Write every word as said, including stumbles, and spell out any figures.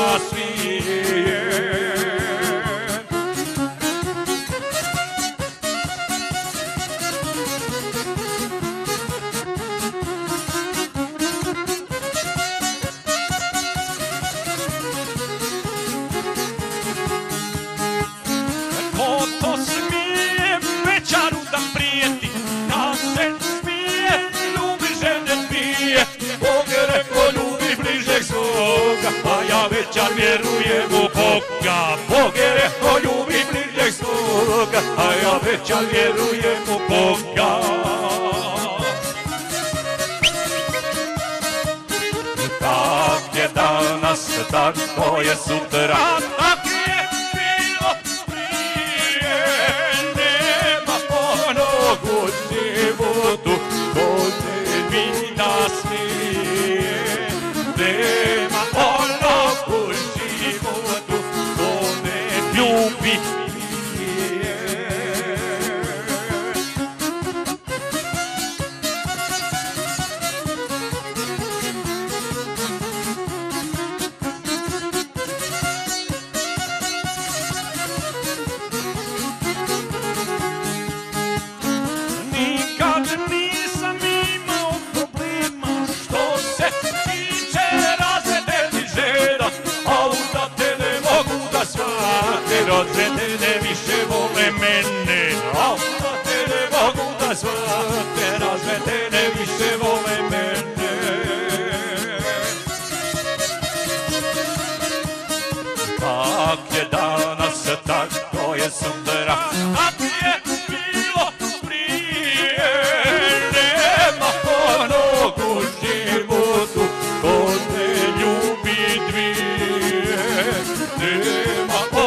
na svijet. Ko to smije večaru da prijeti, da se smije, ljubi žene dvije. Bog je rekao ljubi bližeg svoga, a ja večer vjerujem u Boga. Bog je rekao ljubi bližeg svoga, a ja večer vjerujem u Boga. Tak je danas, tako je sutra, tak je bilo prije. Nema onog u životu ko ne vida smije. Nema onog u životu ko ne ljubi nije. Nikad nisam imao problema što se tiče razvedenih žena, a onda te ne mogu da shvate, razvedene više vole mene. A onda te ne mogu da shvate, razvedene više vole mene. Tak je danas, tako je sutra, tak je bilo prije. Nema onog u životu ko ne ljubi dvije. Nema